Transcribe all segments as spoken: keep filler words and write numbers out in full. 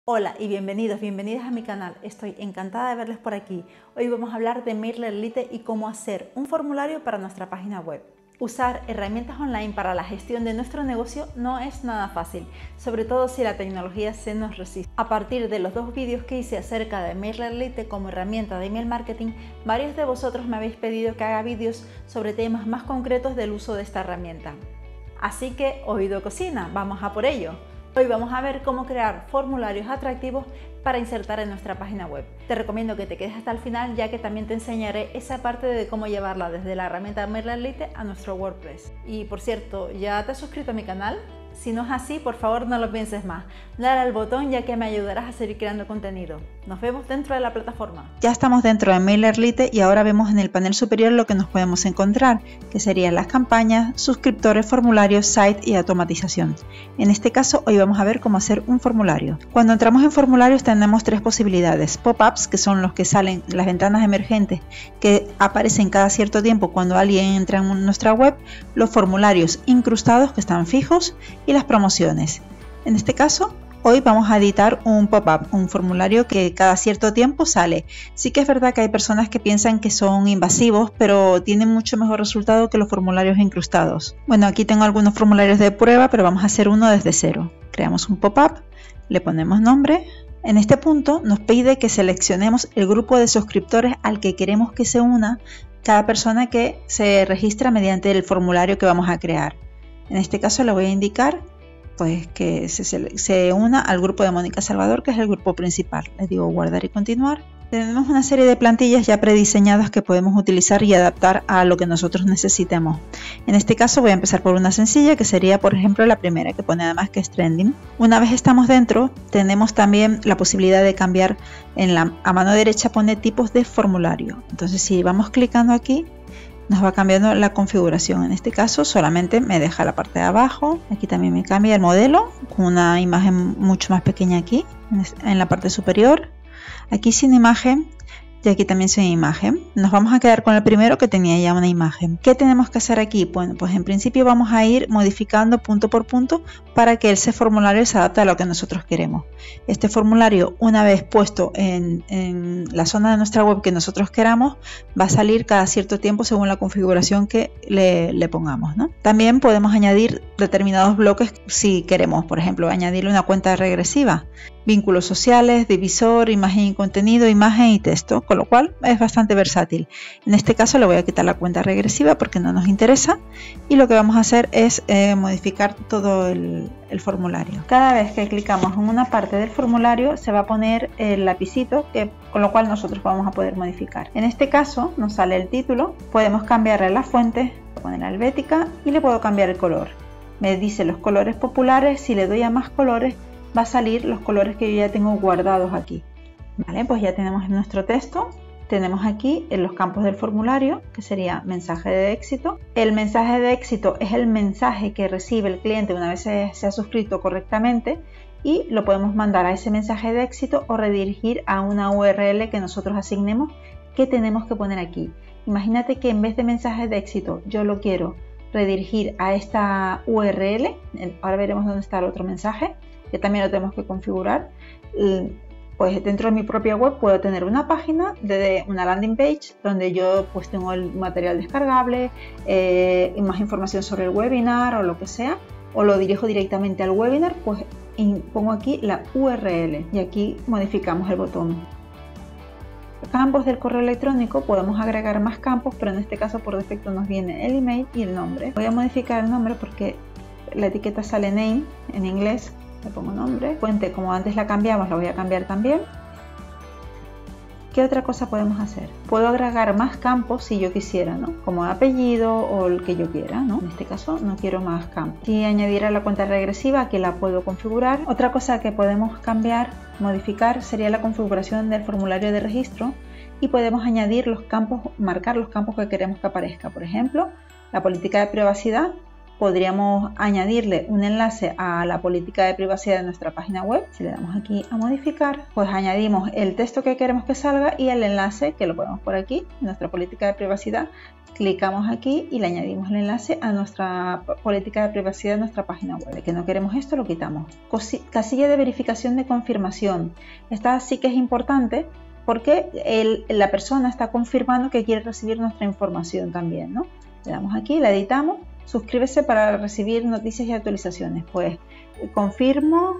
Hola y bienvenidos, bienvenidas a mi canal. Estoy encantada de verles por aquí. Hoy vamos a hablar de MailerLite y cómo hacer un formulario para nuestra página web. Usar herramientas online para la gestión de nuestro negocio no es nada fácil, sobre todo si la tecnología se nos resiste. A partir de los dos vídeos que hice acerca de MailerLite como herramienta de email marketing, varios de vosotros me habéis pedido que haga vídeos sobre temas más concretos del uso de esta herramienta. Así que, oído cocina, vamos a por ello. Hoy vamos a ver cómo crear formularios atractivos para insertar en nuestra página web. Te recomiendo que te quedes hasta el final, ya que también te enseñaré esa parte de cómo llevarla desde la herramienta MailerLite a nuestro WordPress. Y por cierto, ¿ya te has suscrito a mi canal? Si no es así, por favor no lo pienses más. Dale al botón ya que me ayudarás a seguir creando contenido. Nos vemos dentro de la plataforma. Ya estamos dentro de MailerLite y ahora vemos en el panel superior lo que nos podemos encontrar, que serían las campañas, suscriptores, formularios, site y automatización. En este caso, hoy vamos a ver cómo hacer un formulario. Cuando entramos en formularios tenemos tres posibilidades. Pop-ups, que son los que salen, las ventanas emergentes que aparecen cada cierto tiempo cuando alguien entra en nuestra web. Los formularios incrustados, que están fijos, y las promociones. En este caso, hoy vamos a editar un pop-up, un formulario que cada cierto tiempo sale. Sí que es verdad que hay personas que piensan que son invasivos, pero tienen mucho mejor resultado que los formularios incrustados. Bueno, aquí tengo algunos formularios de prueba, pero vamos a hacer uno desde cero. Creamos un pop-up, le ponemos nombre. En este punto nos pide que seleccionemos el grupo de suscriptores al que queremos que se una cada persona que se registra mediante el formulario que vamos a crear. En este caso le voy a indicar pues, que se, se una al grupo de Mónica Salvador, que es el grupo principal. Le digo guardar y continuar. Tenemos una serie de plantillas ya prediseñadas que podemos utilizar y adaptar a lo que nosotros necesitemos. En este caso voy a empezar por una sencilla, que sería por ejemplo la primera, que pone además que es trending. Una vez estamos dentro, tenemos también la posibilidad de cambiar. En la, a mano derecha pone tipos de formulario. Entonces si vamos clicando aquí, nos va cambiando la configuración. En este caso solamente me deja la parte de abajo. Aquí también me cambia el modelo con una imagen mucho más pequeña aquí en la parte superior. Aquí sin imagen y aquí también sin imagen. Nos vamos a quedar con el primero, que tenía ya una imagen. ¿Qué tenemos que hacer aquí? Bueno, pues en principio vamos a ir modificando punto por punto para que ese formulario se adapte a lo que nosotros queremos. Este formulario, una vez puesto en, en la zona de nuestra web que nosotros queramos, va a salir cada cierto tiempo según la configuración que le, le pongamos, ¿no? También podemos añadir determinados bloques si queremos, por ejemplo, añadirle una cuenta regresiva, vínculos sociales, divisor, imagen y contenido, imagen y texto, con lo cual es bastante versátil. En este caso le voy a quitar la cuenta regresiva porque no nos interesa, y lo que vamos a hacer es eh, modificar todo el, el formulario. Cada vez que clicamos en una parte del formulario se va a poner el lapicito, que, con lo cual nosotros vamos a poder modificar. En este caso nos sale el título, podemos cambiarle la fuente, poner la helvética y le puedo cambiar el color. Me dice los colores populares. Si le doy a más colores va a salir los colores que yo ya tengo guardados aquí. Vale, pues ya tenemos nuestro texto. Tenemos aquí en los campos del formulario, que sería mensaje de éxito. El mensaje de éxito es el mensaje que recibe el cliente una vez se, se ha suscrito correctamente, y lo podemos mandar a ese mensaje de éxito o redirigir a una U R L que nosotros asignemos, que tenemos que poner aquí. Imagínate que en vez de mensaje de éxito yo lo quiero redirigir a esta U R L. Ahora veremos dónde está el otro mensaje, que también lo tenemos que configurar. Pues dentro de mi propia web puedo tener una página de una landing page donde yo pues tengo el material descargable, eh, más información sobre el webinar o lo que sea, o lo dirijo directamente al webinar. Pues pongo aquí la U R L y aquí modificamos el botón. Campos del correo electrónico, podemos agregar más campos, pero en este caso por defecto nos viene el email y el nombre. Voy a modificar el nombre porque la etiqueta sale name en inglés. Le pongo nombre. Fuente, como antes la cambiamos, la voy a cambiar también. ¿Qué otra cosa podemos hacer? Puedo agregar más campos si yo quisiera, ¿no? Como apellido o el que yo quiera, ¿no? En este caso no quiero más campos. Si añadiera la cuenta regresiva, aquí la puedo configurar. Otra cosa que podemos cambiar, modificar, sería la configuración del formulario de registro, y podemos añadir los campos, marcar los campos que queremos que aparezca. Por ejemplo, la política de privacidad podríamos añadirle un enlace a la política de privacidad de nuestra página web. Si le damos aquí a modificar, pues añadimos el texto que queremos que salga y el enlace, que lo ponemos por aquí, nuestra política de privacidad. Clicamos aquí y le añadimos el enlace a nuestra política de privacidad de nuestra página web. De que no queremos esto, lo quitamos. Casilla de verificación de confirmación. Esta sí que es importante porque el, la persona está confirmando que quiere recibir nuestra información también, ¿no? Le damos aquí, la editamos. Suscríbese para recibir noticias y actualizaciones. Pues confirmo.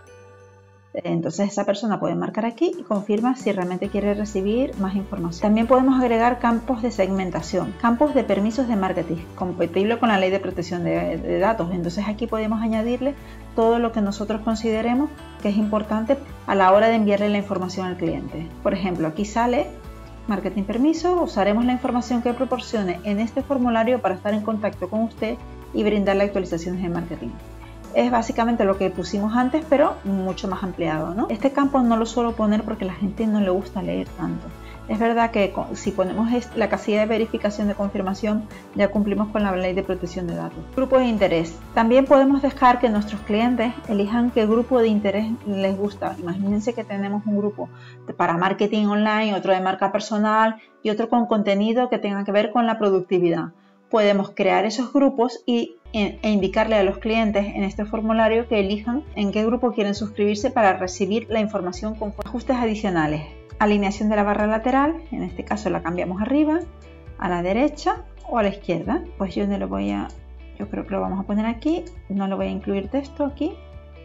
Entonces esa persona puede marcar aquí y confirma si realmente quiere recibir más información. También podemos agregar campos de segmentación, campos de permisos de marketing, compatible con la ley de protección de, de datos. Entonces aquí podemos añadirle todo lo que nosotros consideremos que es importante a la hora de enviarle la información al cliente. Por ejemplo, aquí sale marketing permiso. Usaremos la información que proporcione en este formulario para estar en contacto con usted y brindarle actualizaciones de marketing. Es básicamente lo que pusimos antes, pero mucho más ampliado, ¿no? Este campo no lo suelo poner porque a la gente no le gusta leer tanto. Es verdad que si ponemos la casilla de verificación de confirmación, ya cumplimos con la ley de protección de datos. Grupo de interés. También podemos dejar que nuestros clientes elijan qué grupo de interés les gusta. Imagínense que tenemos un grupo para marketing online, otro de marca personal y otro con contenido que tenga que ver con la productividad. Podemos crear esos grupos y, e indicarle a los clientes en este formulario que elijan en qué grupo quieren suscribirse para recibir la información con ajustes adicionales. Alineación de la barra lateral, en este caso la cambiamos arriba, a la derecha o a la izquierda. Pues yo no lo voy a, yo creo que lo vamos a poner aquí, no lo voy a incluir texto aquí.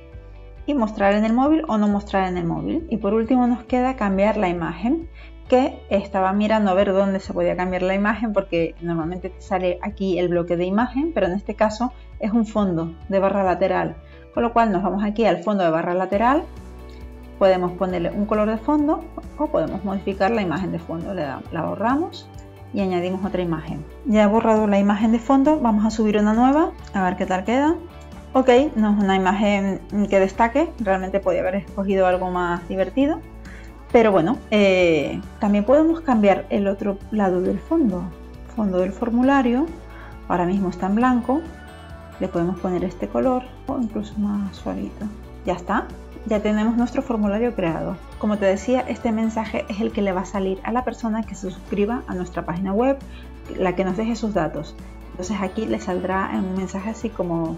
Y mostrar en el móvil o no mostrar en el móvil. Y por último nos queda cambiar la imagen, que estaba mirando a ver dónde se podía cambiar la imagen porque normalmente te sale aquí el bloque de imagen, pero en este caso es un fondo de barra lateral, con lo cual nos vamos aquí al fondo de barra lateral, podemos ponerle un color de fondo o podemos modificar la imagen de fondo. Le damos, la borramos y añadimos otra imagen. Ya he borrado la imagen de fondo, vamos a subir una nueva a ver qué tal queda. Ok, no es una imagen que destaque, realmente podía haber escogido algo más divertido. Pero bueno, eh, también podemos cambiar el otro lado del fondo. Fondo del formulario, ahora mismo está en blanco. Le podemos poner este color o incluso más suavito. Ya está, ya tenemos nuestro formulario creado. Como te decía, este mensaje es el que le va a salir a la persona que se suscriba a nuestra página web, la que nos deje sus datos. Entonces aquí le saldrá un mensaje así como: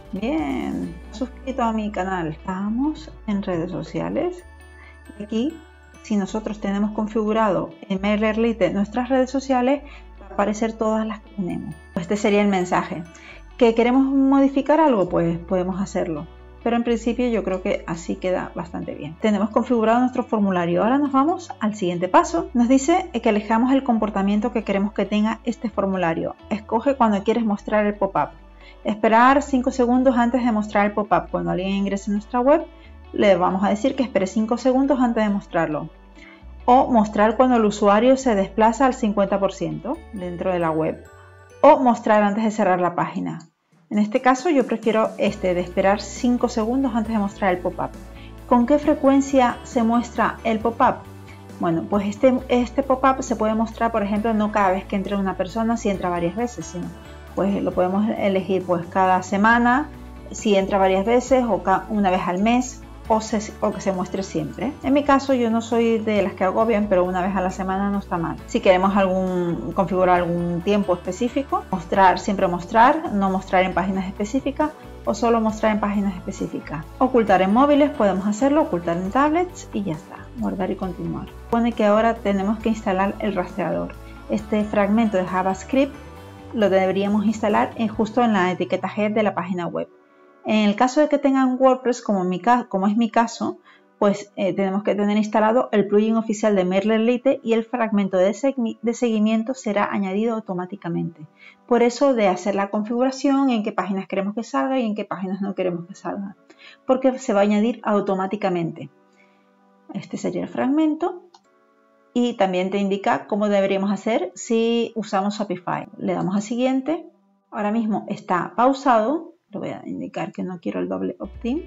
bien, suscrito a mi canal. Estamos en redes sociales. Aquí, si nosotros tenemos configurado en MailerLite nuestras redes sociales, va a aparecer todas las que tenemos. Este sería el mensaje. ¿Que queremos modificar algo? Pues podemos hacerlo. Pero en principio yo creo que así queda bastante bien. Tenemos configurado nuestro formulario. Ahora nos vamos al siguiente paso. Nos dice que elijamos el comportamiento que queremos que tenga este formulario. Escoge cuando quieres mostrar el pop-up. Esperar cinco segundos antes de mostrar el pop-up. Cuando alguien ingrese a nuestra web, le vamos a decir que espere cinco segundos antes de mostrarlo. O mostrar cuando el usuario se desplaza al cincuenta por ciento dentro de la web. O mostrar antes de cerrar la página. En este caso yo prefiero este de esperar cinco segundos antes de mostrar el pop-up. ¿Con qué frecuencia se muestra el pop-up? Bueno, pues este, este pop-up se puede mostrar, por ejemplo, no cada vez que entre una persona si entra varias veces, sino pues lo podemos elegir pues cada semana, si entra varias veces o una vez al mes. O, se, o que se muestre siempre. En mi caso yo no soy de las que agobian, pero una vez a la semana no está mal. Si queremos algún, configurar algún tiempo específico, mostrar, siempre mostrar, no mostrar en páginas específicas o solo mostrar en páginas específicas. Ocultar en móviles podemos hacerlo, ocultar en tablets y ya está. Guardar y continuar. Pone que ahora tenemos que instalar el rastreador. Este fragmento de JavaScript lo deberíamos instalar en, justo en la etiqueta head de la página web. En el caso de que tengan WordPress, como, en mi como es mi caso, pues eh, tenemos que tener instalado el plugin oficial de MailerLite y el fragmento de, seg de seguimiento será añadido automáticamente. Por eso de hacer la configuración, en qué páginas queremos que salga y en qué páginas no queremos que salga, porque se va a añadir automáticamente. Este sería el fragmento y también te indica cómo deberíamos hacer si usamos Shopify. Le damos a siguiente. Ahora mismo está pausado. Le voy a indicar que no quiero el doble opt-in.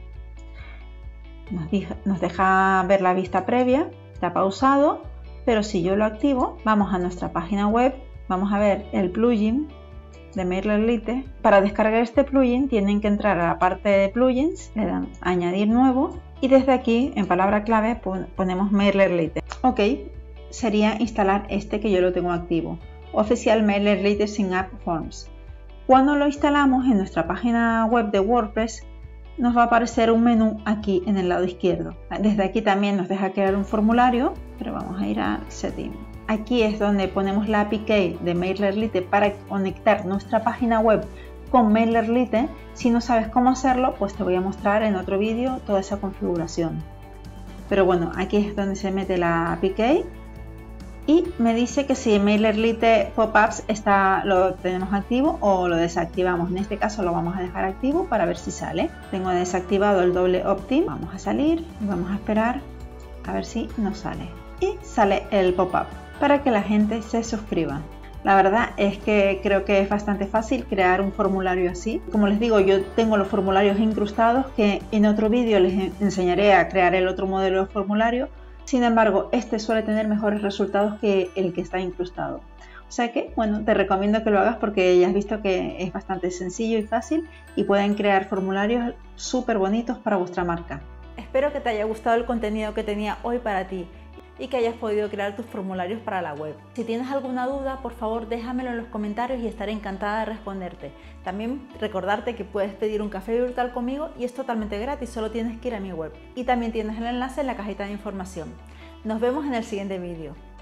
Nos, nos deja ver la vista previa, está pausado, pero si yo lo activo, vamos a nuestra página web, vamos a ver el plugin de MailerLite. Para descargar este plugin tienen que entrar a la parte de plugins, le dan añadir nuevo y desde aquí en palabra clave ponemos MailerLite. Ok, sería instalar este que yo lo tengo activo, Oficial MailerLite Sign Up Forms. Cuando lo instalamos en nuestra página web de WordPress nos va a aparecer un menú aquí en el lado izquierdo. Desde aquí también nos deja crear un formulario, pero vamos a ir a Settings. Aquí es donde ponemos la A P K de MailerLite para conectar nuestra página web con MailerLite. Si no sabes cómo hacerlo, pues te voy a mostrar en otro vídeo toda esa configuración. Pero bueno, aquí es donde se mete la A P K y me dice que si MailerLite Pop-ups está, lo tenemos activo o lo desactivamos. En este caso lo vamos a dejar activo para ver si sale. Tengo desactivado el doble opt-in. Vamos a salir y vamos a esperar a ver si nos sale. Y sale el pop-up para que la gente se suscriba. La verdad es que creo que es bastante fácil crear un formulario así. Como les digo, yo tengo los formularios incrustados que en otro vídeo les enseñaré a crear el otro modelo de formulario. Sin embargo, este suele tener mejores resultados que el que está incrustado. O sea que, bueno, te recomiendo que lo hagas porque ya has visto que es bastante sencillo y fácil y pueden crear formularios súper bonitos para vuestra marca. Espero que te haya gustado el contenido que tenía hoy para ti y que hayas podido crear tus formularios para la web. Si tienes alguna duda, por favor déjamelo en los comentarios y estaré encantada de responderte. También recordarte que puedes pedir un café virtual conmigo y es totalmente gratis, solo tienes que ir a mi web. Y también tienes el enlace en la cajita de información. Nos vemos en el siguiente vídeo.